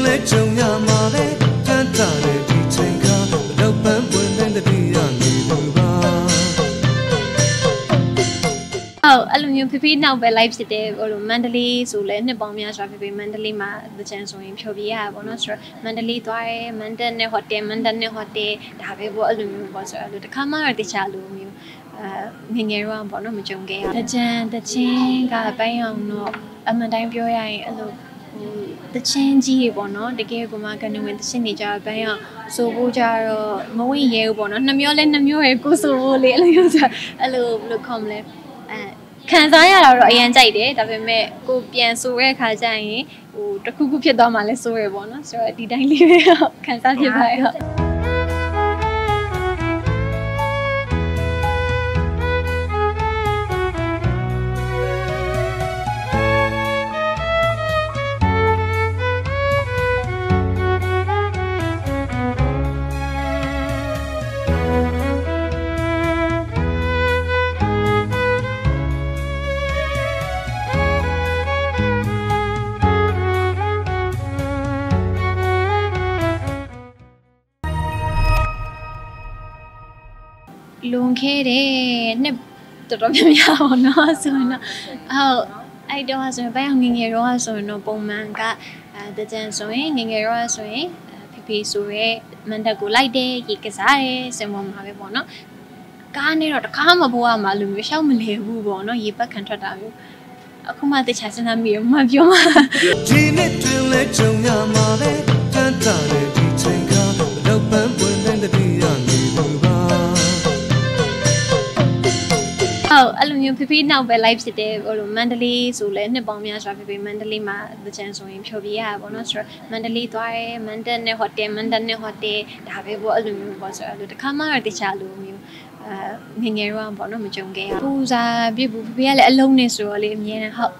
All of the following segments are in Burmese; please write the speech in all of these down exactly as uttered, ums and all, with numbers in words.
Oh, alumni Pipi now by life today or mentally so let the bomb yas Pipi mentally ma the chance of him shall be a bonus mentally to I mental ne hot day mental ne hot day the have alumni was a little camera the child you Ningera Bono Mujunga the Jan the chain got by on no a madame Joy the change bono the gay woman with the signature by so Bojaro Moe Ye bono Namiola and Namure go so little a little comely. Can I answer it? I may go bien so where Kazai or the cuckoo Piedamale so a bonus, so I didn't leave it. Can I give her? Long hair, nip the Robia no, so no. Oh, I don't have a banging a rose or no bowman got the dance swing, a rose swing, Pipi Sure, Mandago light day, Yikazai, some one have a bono. Garner or the calm of one malum, we shall move bono, yipa can't try you. A kuma the chassin a mere mavio. Gene to let your mother, Tantare, Tinka, the open when the Dian. Oh, alumni Pipi now by life today or mentally so let the bomb yas Pipi mentally ma the chance of him shall be a bonus mentally to I mental ne hot day mental ne hot day the have a alumni was a little camera the child you Ningera Bono Mujunga who's a people be aloneness or live near how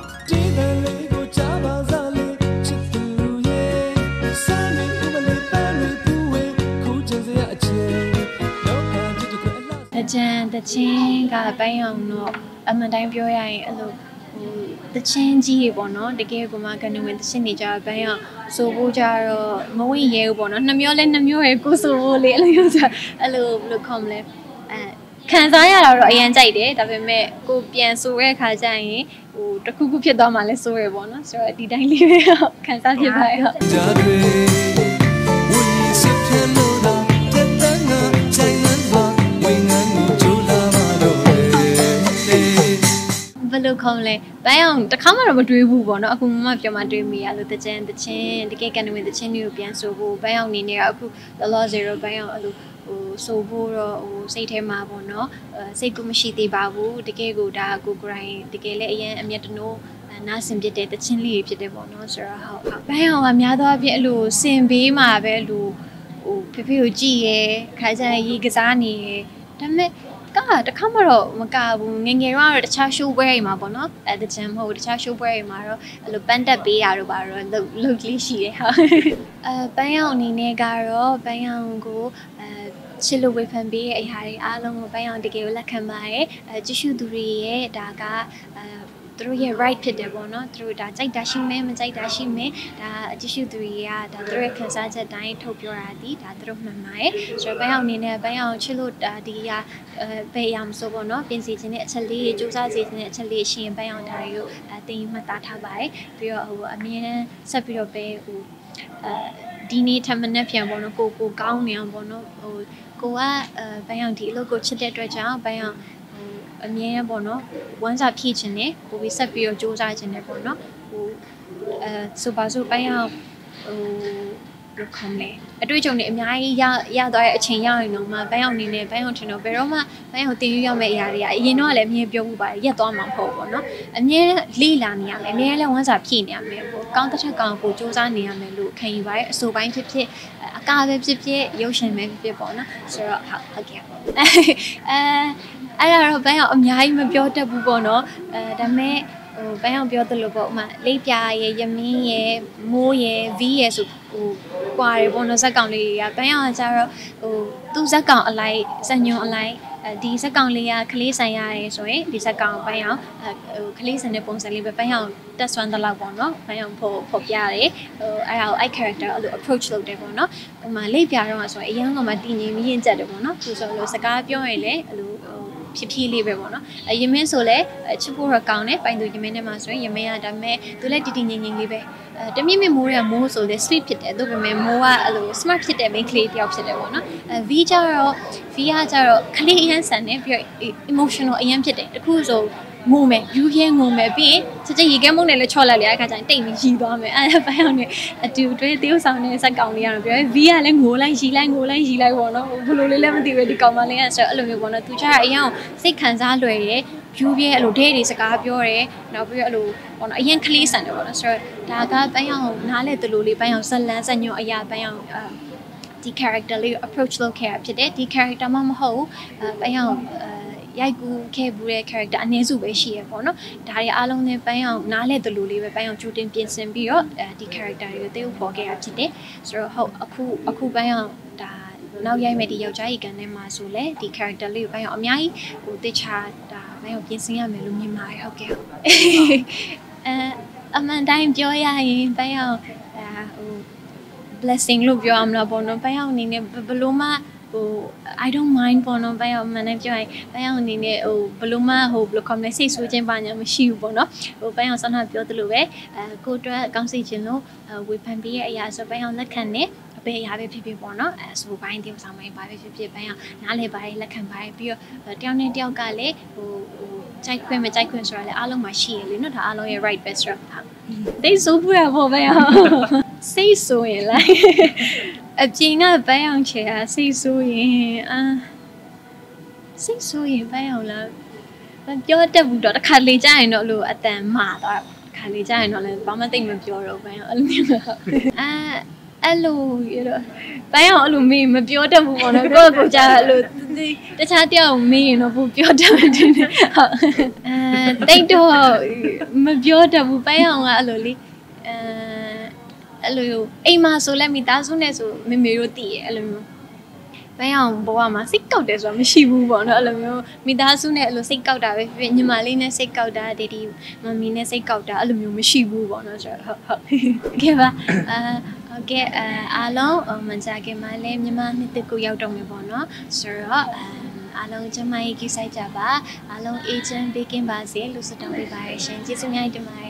the Jan the chain got by on no a madame Joy the change bono the gay woman with the signature by so Bojaro Moe Ye bono Namiola and Namure go so little a little comely. Can I answer it? I may go bien so where Kazai or the cuckoo Piedamale so a bonus, so I didn't leave it. Can I give her? Hello, comely. Bound the camera would do one of whom of your mother me, I look the chin, the chin, the cake and with the chin European so bound in near the law zero bound so or say to ma bono, say Gumashiti babu, the gay go da go grind, the gay and yet no. Nasim did the chin leave the bono, sir. How bound I'm yada bello, same be my bello, Pipi G, Kaza Yigazani, damn it. God, the camera, Macabu, Ningera, the chashu way, Mabono, at the gym, hold the chashu way, Maro, a lupenda be out of our lovely she. A bayon negaro, bayango, chillo whip and be a harry along bayon de gala cambae, a jishu duri, daga. Through your right to the bono, through that side dashing me, and side dashing me, that tissue three, that three consents a dying top your addy, that through my mind. So by on in a by on chillo, the bayam so bono, been sitting actually, Josa sitting actually, she and by on you, I think Matata by, Pure a mere superior bay, Dini Tamanapia bono, go go gowny bono, or go by on the logo chillet dredger, by on. A mere bono, once a peach in it, we set your jaws in a bono, so basso by our comely. I do it only yard a chain yarn, my bound in a bound to no beroma, bound to your area, you know, let me go by yet on my home, no? A mere Lilania, a mere once a keen, counter account for Josania Melu, can you buy so buying to pay a car of the ocean may be bonner, sir, again. I don't know about my beautiful bono, the may buy on beautiful boma, Lapia, Yami, Moye, V S, Quare bonus account, buy on Zara, two account alike, Sanyo alike, ဒီစက်ကောင်လေးကကလေးဆိုင်ရတယ်ဆိုရင်ဒီစက်ကောင်ပိုင်းအောင်ဟိုကလေးဆိုင်တဲ့ပုံစံလေးပဲပိုင်းအောင်တက်ဆွမ်းတလောက်ပေါ့နော်ပိုင်းအောင်ဖို့ဖို့ပြရတယ်ဟိုအဲ့ဒါကိုအဲ့ character အဲ့လို approach လုပ်တယ်ပေါ့နော်ဟိုမှာလိပ်ပြတော့ဆိုရင်အရင်ကမှတည်ငြိမ်မြင့်ကျက်တယ်ပေါ့နော်သူဆိုလို့စကားပြောရင်လည်းအဲ့လိုဖြစ်ဖြစ်လေးပဲပေါ့နော်အရင်မင်းဆိုလဲချစ်ဖို့ရကောင်းတယ်ပိုင်သူရင်မင်းနဲ့မှာဆိုရင်ရင်မင်းကဒါပေမဲ့သူလည်းတည်တည်ငြိမ်ငြိမ်လေးပဲအဲတမြင့်မြင့်မိုးရမိုးဆိုလဲ sweet ဖြစ်တယ်သူပေမဲ့မိုးကအဲ့လို smart ဖြစ်တဲ့ main ကလေးတယောက်ဖြစ်တယ်ပေါ့နော်အဲ V ကြတော့ V ကကြတော့ကလေးအရန်ဆန်တယ်ပြီးတော့ emotional အရန်ဖြစ်တယ်တခုဆိုငုံမယ်ယူရဲငုံမယ်ပြီးရင်ချက်ချင်းရေခဲမုန်းနဲ့လည်းချော့လိုက်လေအခါကျရင်တိတ်ပြီးရီသွားမယ်အဲဘိုင်းအောင်နဲ့အတူတွဲတရုပ်ဆောင်နဲ့စက်ကောင်လေးကတော့ပြော V ကလည်းငိုလိုက်ရီလိုက်ငိုလိုက်ရီလိုက်ပေါ့နော်ဘယ်လိုလေးလည်းမသိဘူးဒီကောင်မလေးကဆိုအဲ့လိုမျိုးပေါ့နော်သူချာအရင်စိတ်ခံစားလွယ်တယ်ယူရဲအဲ့လိုဒဲတွေစကားပြောတယ်နောက်ပြီးတော့အဲ့လိုပေါ့နော်အရင်ကလေးဆန်တယ်ပေါ့နော်ဆိုတော့ဒါကဘိုင်းအောင်နားလဲတလူလေးဘိုင်းအောင်ဇလန်းဇညွန့်အရာဘိုင်းအောင်ဒီ character လေး approach လုပ်ခဲ့ရဖြစ်တယ်ဒီ character မှမဟုတ်ဘူးဘိုင်းအောင်ရိုက်ကူးခဲ့ဘူးတဲ့ character အနည်းစုပဲရှိရပေါ့နော်ဒါတွေအားလုံးနဲ့ပန်းအောင်နားလဲတလူလေးပဲပန်းအောင်ကြိုတင်ပြင်ဆင်ပြီးတော့အဲဒီ character တွေကိုတေးဥပေါ်ခဲ့ရဖြစ်တယ်ဆိုတော့ဟုတ်အခုအခုပန်းအောင်ဒါနောက်ရိုက်မဲ့ဒီယောက်ျားကြီးကန်ထဲမှာဆိုလဲဒီ character လေးကိုပန်းအောင်အများကြီးဟိုတခြားဒါပန်းအောင်ပြင်ဆင်ရမယ်လို့မြင်ပါတယ်ဟုတ်ကဲ့အဲအမှန်တိုင်းပြောရရင်ပန်းအောင်ဒါဟို blessing လို့ပြောရမလားပေါ့နော်ပန်းအောင်အနေနဲ့ဘလို့မှဟို I don't mind ပေါ့နော်ဘယ်အောင်မှန်းနေပြောရင်ဘယ်အောင်အနေနဲ့ဟိုဘလို့မှဟိုဘလို့ comment စိတ်ဆိုးခြင်းပါညာမရှိဘူးပေါ့နော်ဟိုဘယ်အောင်ဆောင်းတာပြောသလိုပဲအဲကိုအတွက်အကောင်းစိတ်ခြင်းလို့ဝေဖန်ပေးရဲ့အရာဆိုဘယ်အောင်လက်ခံနေအပေးအရာပဲဖြစ်ဖြစ်ပေါ့နော်အဲဆိုဘိုင်းတင်ဆောင်ပိုင်းပါပဲဖြစ်ဖြစ်ဘယ်အောင်နားလေပိုင်းလက်ခံပိုင်းပြီးတော့တယောက်နဲ့တယောက်ကလည်းဟိုဟိုကြိုက်ခွင့်မကြိုက်ခွင့်ဆိုတာလည်းအားလုံးမှာရှိရလေနော်ဒါအားလုံးရဲ့ right best ဆိုတော့သိဆိုးဘူးရပေါ့ဘယ်အောင်စိတ်ဆိုးရင်လိုက်အပြင်ကဘန်းအောင်ချေတာစိတ်ဆိုးရင်အာစိတ်ဆိုးရင်ဘန်းအောင်လားပြောတတ်ဘူးတော့တစ်ခါလေကြာရင်တော့လို့အတန်မှာတော့တစ်ခါလေကြာရင်တော့လည်းဘာမှသိမပြောတော့ဘန်းအောင်အဲ့လိုမျိုးအာအဲ့လိုရတော့ဘန်းအောင်အဲ့လိုမေးမပြောတတ်ဘူးပေါ့နော်ကိုယ့်ကိုကြာအဲ့လိုတခြားတယောက်မေးရင်တော့ဘူးပြောတတ်တယ်ဟုတ်အာတိတ်တော့မပြောတတ်ဘူးဘန်းအောင်ကအဲ့လိုလေအဲအဲ့လိုအိမ်မှာဆိုလဲမိသားစုနဲ့ဆိုမေမေတို့တည်ရဲ့အဲ့လိုမျိုးဘယ်အောင်ဘဝမှာစိတ်ကောက်တယ်ဆိုတာမရှိဘူးပေါ့နော်အဲ့လိုမျိုးမိသားစုနဲ့အဲ့လိုစိတ်ကောက်တာပဲဖြစ်ညီမလေးနဲ့စိတ်ကောက်တာဒီဒီမမီနဲ့စိတ်ကောက်တာအဲ့လိုမျိုးမရှိဘူးပေါ့နော်ဆိုတော့ဟုတ်ဟုတ်ကဲပါအာဟုတ်ကဲ့အားလုံးမကြခင်မှာလဲမြန်မာနှစ်တကူရောက်တော့မယ်ပေါ့နော်ဆိုတော့အားလုံးကျမကြီးကိစ္စကြပါအားလုံး agent ပေးကင်းပါစေလို့ဆုတောင်းပေးပါရရှင်ကျေးဇူးများတင်ပါတယ်